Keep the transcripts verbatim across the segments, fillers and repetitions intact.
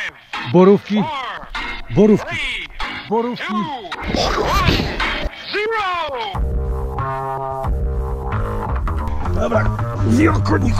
Borówki. Borówki. Borówki. Dobra, nie okoniku.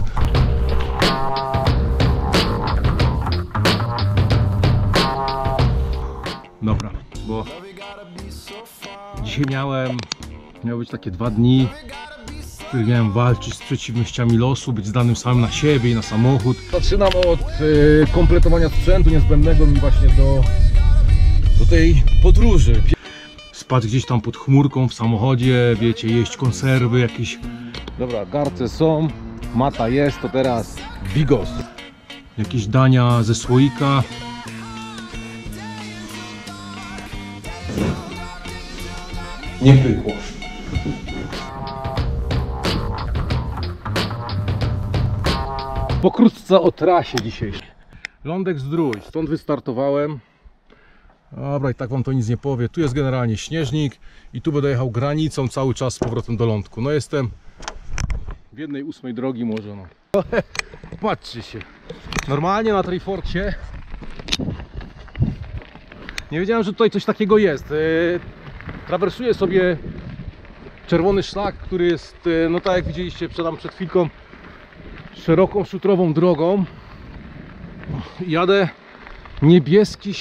Dobra, bo dzisiaj miałem, miały być takie dwa dni, w których miałem walczyć z przeciwnościami losu, być zdanym samym na siebie i na samochód. Zaczynam od y, kompletowania sprzętu niezbędnego mi właśnie do, do tej podróży. Spać gdzieś tam pod chmurką w samochodzie, wiecie, jeść konserwy jakieś. Dobra, garce są, mata jest, to teraz bigos. Jakieś dania ze słoika. Nie pykło. Pokrótce o trasie dzisiejszej. Lądek Zdrój, stąd wystartowałem. Dobra, i tak wam to nic nie powie. Tu jest generalnie Śnieżnik i tu będę jechał granicą cały czas z powrotem do Lądku. No jestem w jednej ósmej drogi może, no. Patrzcie się. Normalnie na Triforcie nie wiedziałem, że tutaj coś takiego jest. Trawersuję sobie czerwony szlak, który jest, no tak jak widzieliście przed, przed chwilką, szeroką, szutrową drogą. Jadę niebieski,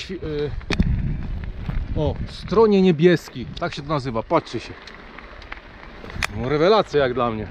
o, stronie niebieski, tak się to nazywa, patrzcie się. No, rewelacja jak dla mnie.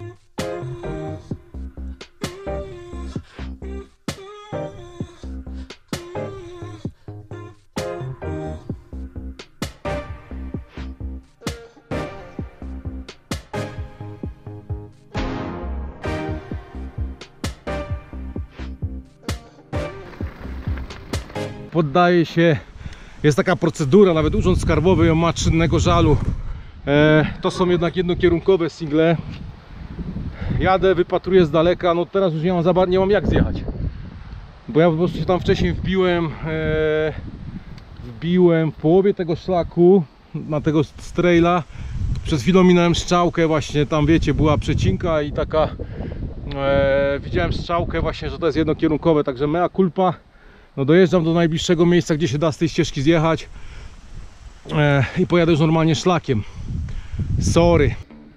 Poddaje się, jest taka procedura, nawet Urząd Skarbowy ją ma, czynnego żalu. E, to są jednak jednokierunkowe single. Jadę, wypatruję z daleka, no teraz już nie mam za bardzo, nie mam jak zjechać. Bo ja po prostu się tam wcześniej wbiłem, e, wbiłem w połowie tego szlaku, na tego straila. Przed chwilą minąłem strzałkę, właśnie tam wiecie, była przecinka i taka, e, widziałem strzałkę właśnie, że to jest jednokierunkowe, także mea culpa. No dojeżdżam do najbliższego miejsca, gdzie się da z tej ścieżki zjechać e, i pojadę już normalnie szlakiem. Sorry.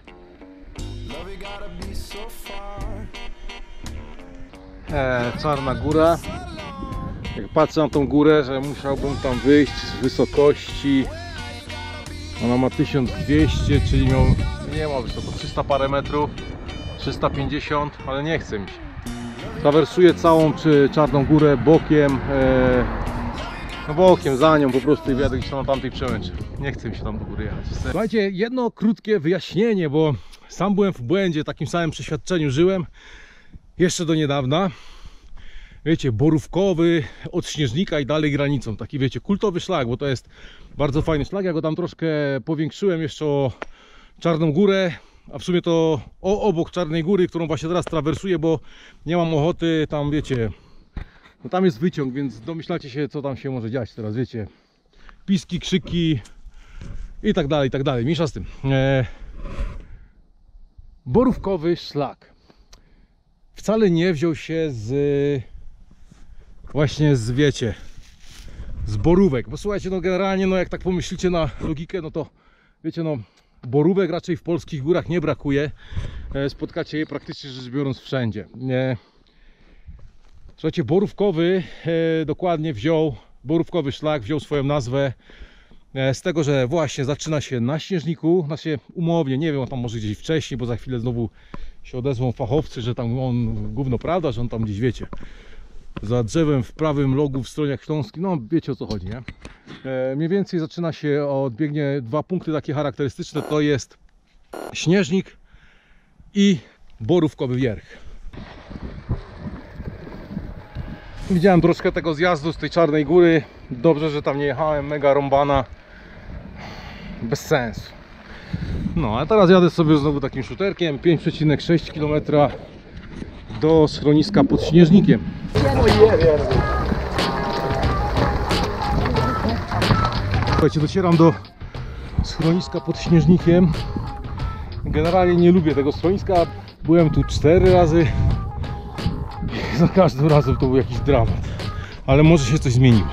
E, Czarna Góra. Jak patrzę na tą górę, że musiałbym tam wyjść z wysokości. Ona ma tysiąc dwieście, czyli miał, nie ma wysoko, trzysta parę metrów, trzysta pięćdziesiąt, ale nie chce mi się. Trawersuję całą czy Czarną Górę bokiem, e, no bokiem, za nią po prostu i wjadę gdzieś tam na tamtej przełęczy. Nie chce mi się tam do góry jechać. Słuchajcie, jedno krótkie wyjaśnienie, bo sam byłem w błędzie, takim samym przeświadczeniu żyłem jeszcze do niedawna. Wiecie, borówkowy, od Śnieżnika i dalej granicą, taki wiecie, kultowy szlak, bo to jest bardzo fajny szlak. Ja go tam troszkę powiększyłem jeszcze o Czarną Górę. A w sumie to o, obok Czarnej Góry, którą właśnie teraz trawersuję, bo nie mam ochoty tam, wiecie, no tam jest wyciąg, więc domyślacie się, co tam się może dziać teraz, wiecie, piski, krzyki i tak dalej, i tak dalej, mniejsza z tym. E... Borówkowy szlak wcale nie wziął się z właśnie z, wiecie, z borówek, bo słuchajcie, no generalnie, no jak tak pomyślicie na logikę, no to wiecie, no borówek raczej w polskich górach nie brakuje. Spotkacie je praktycznie rzecz biorąc wszędzie. Słuchajcie, borówkowy dokładnie wziął, borówkowy szlak wziął swoją nazwę z tego, że właśnie zaczyna się na Śnieżniku, znaczy umownie, nie wiem, tam może gdzieś wcześniej, bo za chwilę znowu się odezwą fachowcy, że tam on gówno prawda, że on tam gdzieś, wiecie, za drzewem w prawym rogu w Stroniach Śląskich, no wiecie o co chodzi, nie? E, mniej więcej zaczyna się od, biegnie dwa punkty takie charakterystyczne, to jest Śnieżnik i Borówkowy Wierch. Widziałem troszkę tego zjazdu z tej Czarnej Góry, dobrze, że tam nie jechałem, mega rąbana, bez sensu. No, a teraz jadę sobie znowu takim szuterkiem, pięć przecinek sześć kilometra do schroniska pod Śnieżnikiem. Słuchajcie, docieram do schroniska pod Śnieżnikiem. Generalnie nie lubię tego schroniska. Byłem tu cztery razy i za każdym razem to był jakiś dramat. ale może się coś zmieniło.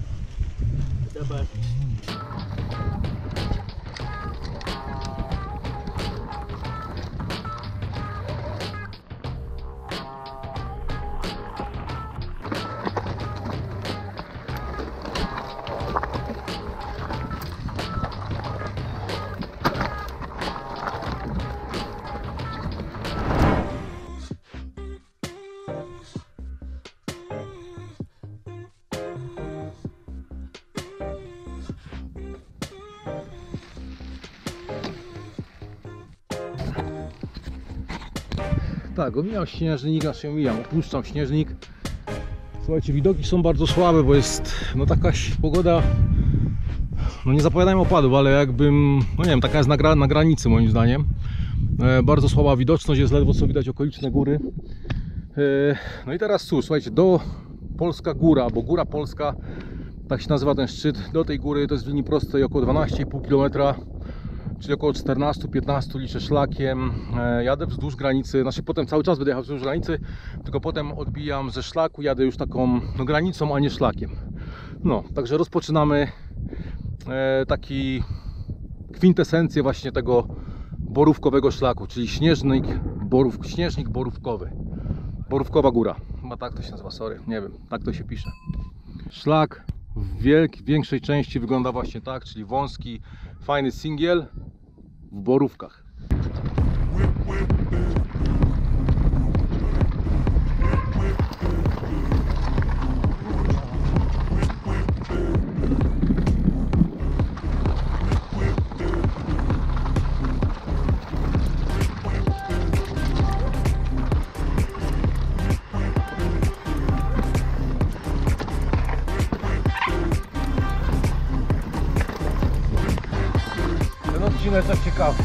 Tak, omijam śnieżnik, znaczy omijam, opuszczam śnieżnik. Słuchajcie, widoki są bardzo słabe, bo jest no taka pogoda, no nie zapowiadają opadów, ale jakbym, no nie wiem, taka jest na, gra, na granicy moim zdaniem. E, bardzo słaba widoczność, jest ledwo co widać okoliczne góry. E, no i teraz cóż, słuchajcie, do Polska Góra, bo Góra Polska, tak się nazywa ten szczyt, do tej góry to jest w linii prostej około dwanaście i pół kilometra. Czyli około czternaście do piętnastu liczę szlakiem. E, jadę wzdłuż granicy, znaczy potem cały czas będę jechał wzdłuż granicy, tylko potem odbijam ze szlaku, jadę już taką no, granicą, a nie szlakiem. No, także rozpoczynamy e, taki kwintesencję właśnie tego borówkowego szlaku, czyli śnieżnik, borów, śnieżnik borówkowy. Borówkowa góra, chyba tak to się nazywa, sorry, nie wiem, tak to się pisze. Szlak w wielk, większej części wygląda właśnie tak, czyli wąski, fajny singiel w borówkach. Odcinek ciekawy.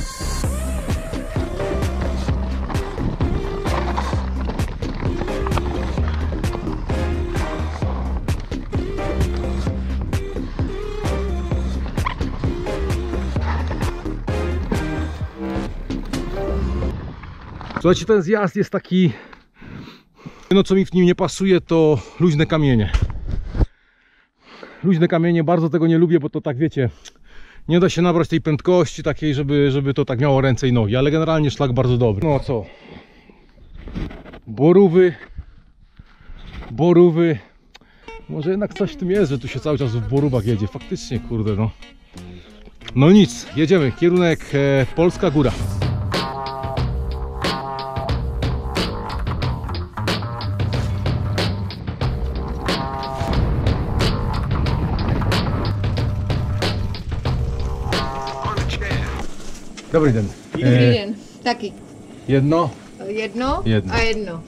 Słuchajcie, ten zjazd jest taki, no co mi w nim nie pasuje, to luźne kamienie. Luźne kamienie, bardzo tego nie lubię, bo to tak wiecie, nie da się nabrać tej prędkości takiej, żeby, żeby to tak miało ręce i nogi, ale generalnie szlak bardzo dobry. No co? Borówy. Borówy. Może jednak coś w tym jest, że tu się cały czas w borówach jedzie. Faktycznie, kurde, no. No nic, jedziemy. Kierunek e, Polska Góra. Dobry dzień. Dobrý den, taky. Jedno? Jedno, Jedno. a jedno.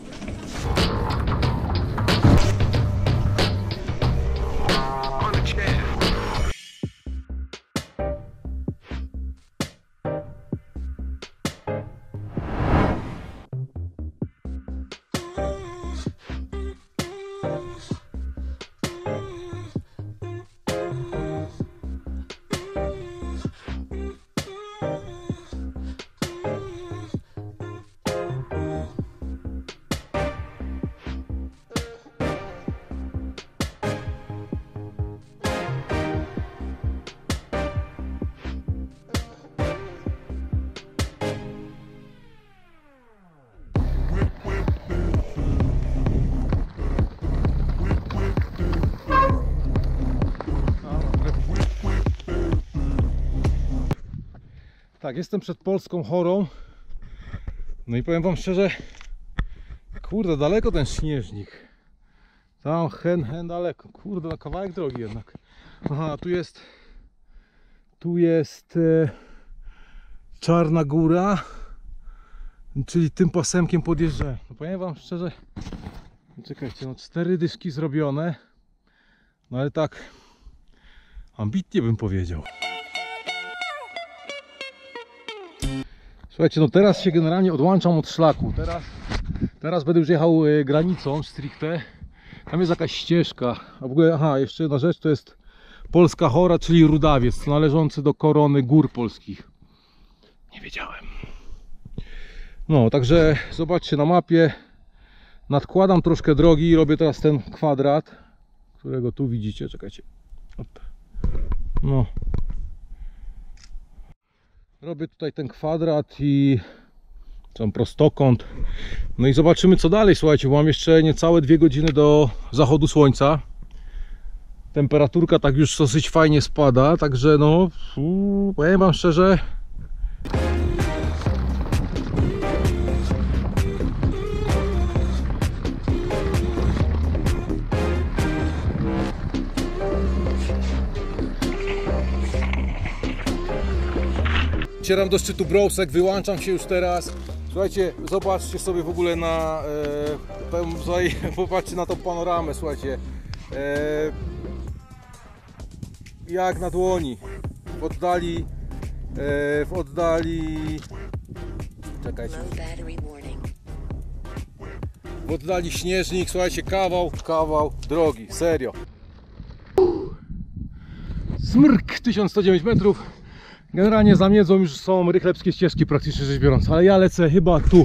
Tak, jestem przed Polską Chorą. No i powiem wam szczerze, kurde, daleko ten śnieżnik. Tam hen, hen daleko. Kurde, na kawałek drogi jednak. Aha, tu jest tu jest e, Czarna Góra, czyli tym pasemkiem podjeżdżę. No powiem wam szczerze, czekajcie, no cztery dyszki zrobione, no ale tak ambitnie bym powiedział. Słuchajcie, no teraz się generalnie odłączam od szlaku. Teraz, teraz będę już jechał granicą stricte. Tam jest jakaś ścieżka. A w ogóle, aha, jeszcze jedna rzecz, to jest Polska Chora, czyli Rudawiec, należący do korony gór polskich. Nie wiedziałem. No, także zobaczcie na mapie. Nadkładam troszkę drogi, robię teraz ten kwadrat. którego tu widzicie, czekajcie. Op. No. Robię tutaj ten kwadrat i ten prostokąt. No i zobaczymy co dalej, słuchajcie, bo mam jeszcze niecałe dwie godziny do zachodu słońca. Temperaturka tak już dosyć fajnie spada, także no, uu, powiem wam szczerze, docieram do szczytu Brousek, wyłączam się już teraz. Słuchajcie, zobaczcie sobie w ogóle na e, tę, tutaj, popatrzcie na tą panoramę, słuchajcie. E, jak na dłoni. W oddali, e, w oddali, czekajcie. W oddali śnieżnik, słuchajcie, kawał, kawał drogi, serio. Smrk, tysiąc sto dziewięć metrów. Generalnie za miedzą już są rychlebskie ścieżki, praktycznie rzecz biorąc, ale ja lecę chyba tu.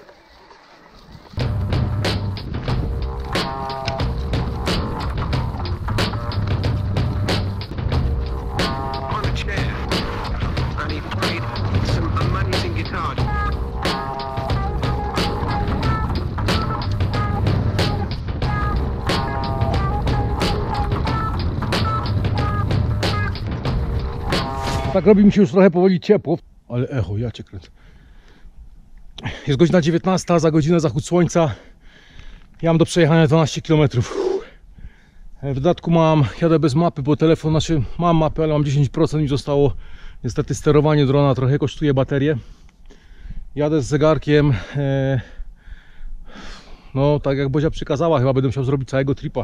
Tak robi mi się już trochę powoli ciepło, ale echo, ja cię kręcę. Jest godzina dziewiętnasta, za godzinę zachód słońca. Ja mam do przejechania dwanaście kilometrów. W dodatku mam, jadę bez mapy, bo telefon, znaczy mam mapę, ale mam dziesięć procent, mi zostało. Niestety sterowanie drona trochę kosztuje baterię. Jadę z zegarkiem. E, no tak jak Bozia przykazała, chyba będę musiał zrobić całego tripa.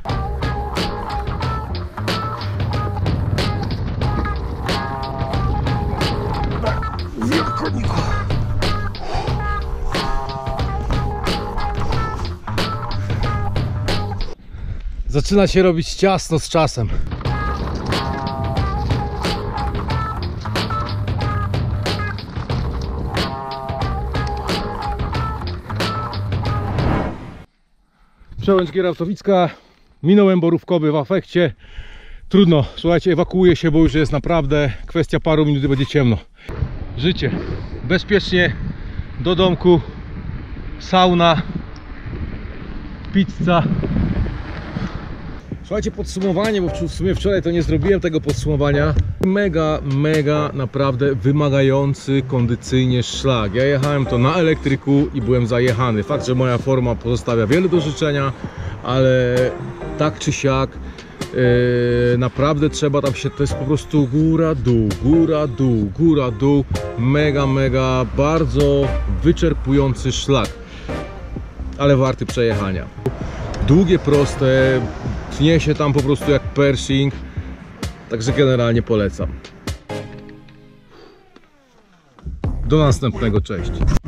Zaczyna się robić ciasno z czasem. Przełęcz Gierałtowicka. Minąłem Borówkowy w afekcie. Trudno, słuchajcie, ewakuuję się, bo już jest naprawdę kwestia paru minut i będzie ciemno. Życie. Bezpiecznie do domku. Sauna. Pizza. Słuchajcie, podsumowanie, bo w sumie wczoraj to nie zrobiłem tego podsumowania. Mega, mega naprawdę wymagający kondycyjnie szlak. Ja jechałem to na elektryku i byłem zajechany. Fakt, że moja forma pozostawia wiele do życzenia, ale tak czy siak yy, naprawdę trzeba tam się, to jest po prostu góra, dół, góra, dół, góra, dół. Mega, mega, bardzo wyczerpujący szlak, ale warty przejechania. Długie, proste, tnie się tam po prostu jak Pershing, także generalnie polecam. Do następnego, cześć.